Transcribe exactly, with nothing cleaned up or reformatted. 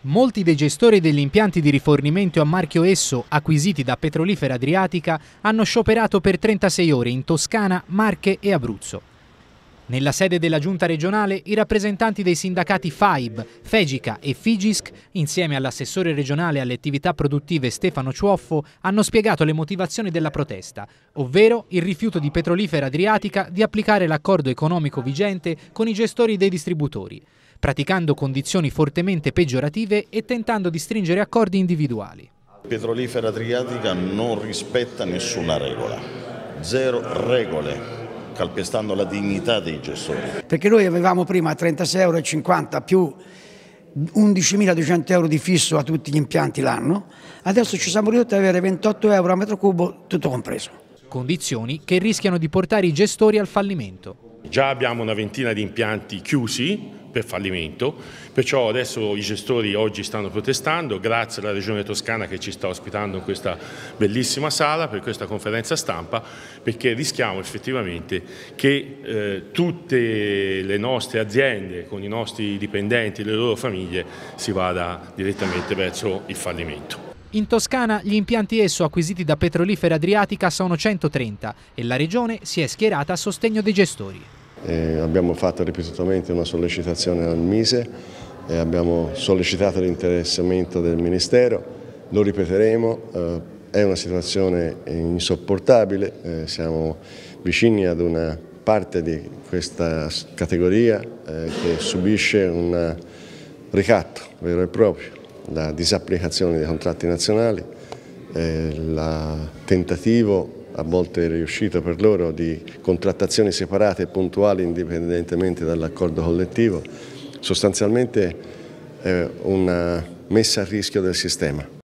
Molti dei gestori degli impianti di rifornimento a marchio Esso acquisiti da Petrolifera Adriatica hanno scioperato per trentasei ore in Toscana, Marche e Abruzzo. Nella sede della giunta regionale i rappresentanti dei sindacati F A I B, Fegica e Figisc, insieme all'assessore regionale alle attività produttive Stefano Ciuoffo, hanno spiegato le motivazioni della protesta, ovvero il rifiuto di Petrolifera Adriatica di applicare l'accordo economico vigente con i gestori dei distributori, praticando condizioni fortemente peggiorative e tentando di stringere accordi individuali. Petrolifera Adriatica non rispetta nessuna regola, zero regole, calpestando la dignità dei gestori. Perché noi avevamo prima trentasei euro e cinquanta più undicimiladuecento euro di fisso a tutti gli impianti l'anno, adesso ci siamo ridotti ad avere ventotto euro a metro cubo tutto compreso. Condizioni che rischiano di portare i gestori al fallimento. Già abbiamo una ventina di impianti chiusi per fallimento, perciò adesso i gestori oggi stanno protestando, grazie alla Regione Toscana che ci sta ospitando in questa bellissima sala per questa conferenza stampa, perché rischiamo effettivamente che eh, tutte le nostre aziende con i nostri dipendenti e le loro famiglie si vada direttamente verso il fallimento. In Toscana gli impianti Esso acquisiti da Petrolifera Adriatica sono centotrenta e la Regione si è schierata a sostegno dei gestori. Eh, abbiamo fatto ripetutamente una sollecitazione al Mise, eh, abbiamo sollecitato l'interessamento del Ministero, lo ripeteremo, eh, è una situazione insopportabile, eh, siamo vicini ad una parte di questa categoria eh, che subisce un ricatto vero e proprio, la disapplicazione dei contratti nazionali, eh, il tentativo a volte è riuscito per loro di contrattazioni separate e puntuali indipendentemente dall'accordo collettivo, sostanzialmente eh, una messa a rischio del sistema.